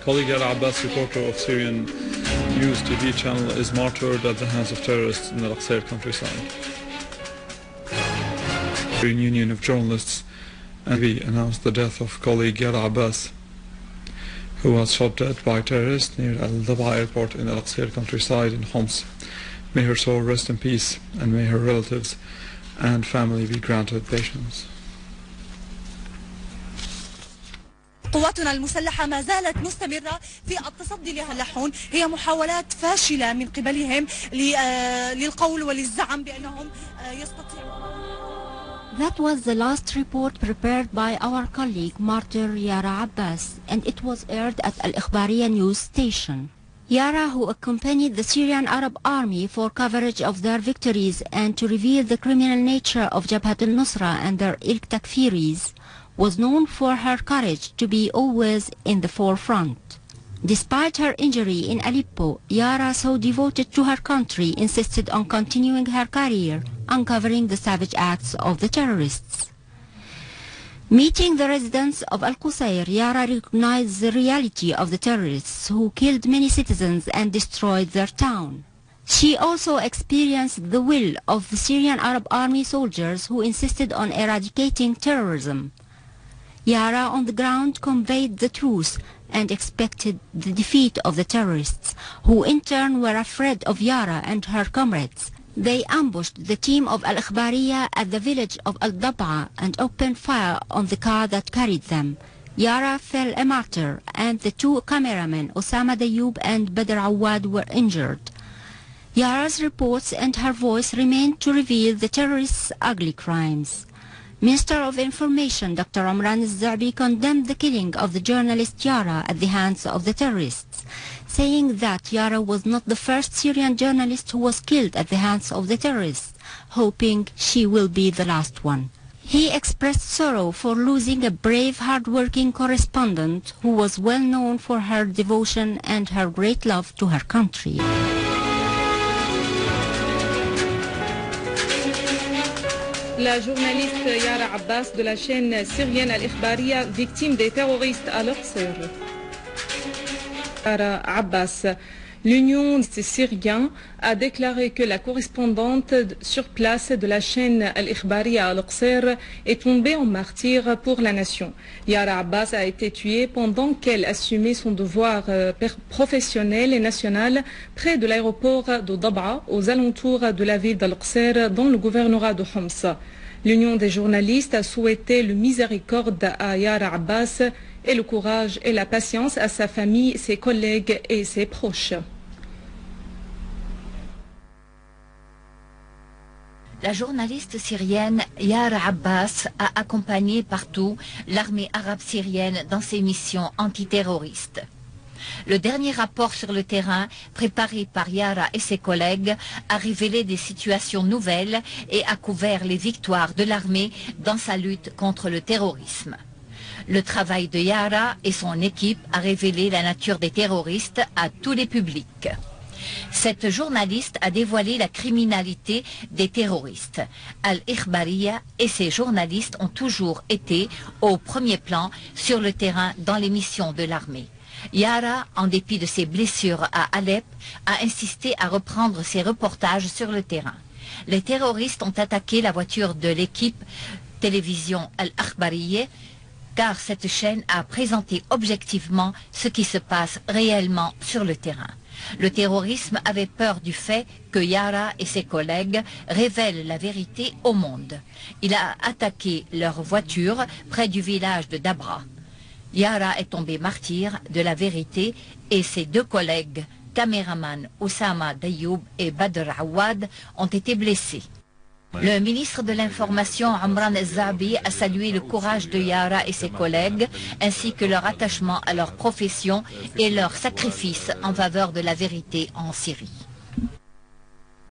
Colleague Yara Abbas, reporter of Syrian News TV channel, is martyred at the hands of terrorists in the Al-Qusayr countryside. The Union of Journalists announced the death of colleague Yara Abbas, who was shot dead by terrorists near Al-Dab'a airport in the Al-Qusayr countryside in Homs. May her soul rest in peace, and may her relatives and family be granted patience. قواتنا المسلحة ما زالت مستمرة في التصدي لها اللحون. هي محاولات فاشلة من قبلهم للقول وللزعم بأنهم يستطيعون. That was the last report prepared by our colleague Martyr Yara Abbas, and it was aired at Al-Ikhbariya news station. Yara, who accompanied the Syrian Arab Army for coverage of their victories and to reveal the criminal nature of Jabhat al-Nusra and their ilk Takfiris, was known for her courage to be always in the forefront. Despite her injury in Aleppo, Yara, so devoted to her country, insisted on continuing her career, uncovering the savage acts of the terrorists. Meeting the residents of Al-Qusayr, Yara recognized the reality of the terrorists who killed many citizens and destroyed their town. She also experienced the will of the Syrian Arab Army soldiers who insisted on eradicating terrorism. Yara on the ground conveyed the truth and expected the defeat of the terrorists, who in turn were afraid of Yara and her comrades. They ambushed the team of Al-Ikhbariya at the village of Al-Dab'a and opened fire on the car that carried them. Yara fell a martyr, and the two cameramen, Osama Dayoub and Badr Awad, were injured. Yara's reports and her voice remained to reveal the terrorists' ugly crimes. Minister of Information Dr. Omran al-Za'bi condemned the killing of the journalist Yara at the hands of the terrorists, saying that Yara was not the first Syrian journalist who was killed at the hands of the terrorists, hoping she will be the last one. He expressed sorrow for losing a brave, hard-working correspondent who was well known for her devotion and her great love to her country. La journaliste Yara Abbas de la chaîne syrienne Al-Ikhbariya, victime des terroristes à Al-Qusayr. Yara Abbas, l'Union syrienne a déclaré que la correspondante sur place de la chaîne Al-Ikhbariya à Al-Qusayr est tombée en martyr pour la nation. Yara Abbas a été tuée pendant qu'elle assumait son devoir professionnel et national près de l'aéroport de Dab'a, aux alentours de la ville d'Al-Qusayr, dans le gouvernorat de Homs. L'Union des journalistes a souhaité le miséricorde à Yara Abbas et le courage et la patience à sa famille, ses collègues et ses proches. La journaliste syrienne Yara Abbas a accompagné partout l'armée arabe syrienne dans ses missions antiterroristes. Le dernier rapport sur le terrain, préparé par Yara et ses collègues, a révélé des situations nouvelles et a couvert les victoires de l'armée dans sa lutte contre le terrorisme. Le travail de Yara et son équipe a révélé la nature des terroristes à tous les publics. Cette journaliste a dévoilé la criminalité des terroristes. Al-Ikhbariya et ses journalistes ont toujours été au premier plan sur le terrain dans les missions de l'armée. Yara, en dépit de ses blessures à Alep, a insisté à reprendre ses reportages sur le terrain. Les terroristes ont attaqué la voiture de l'équipe télévision Al-Ikhbariya, car cette chaîne a présenté objectivement ce qui se passe réellement sur le terrain. Le terrorisme avait peur du fait que Yara et ses collègues révèlent la vérité au monde. Il a attaqué leur voiture près du village de Dab'a. Yara est tombée martyr de la vérité et ses deux collègues, caméraman Osama Dayoub et Badr Awad, ont été blessés. Le ministre de l'Information, Omran al-Za'bi, a salué le courage de Yara et ses collègues, ainsi que leur attachement à leur profession et leur sacrifice en faveur de la vérité en Syrie.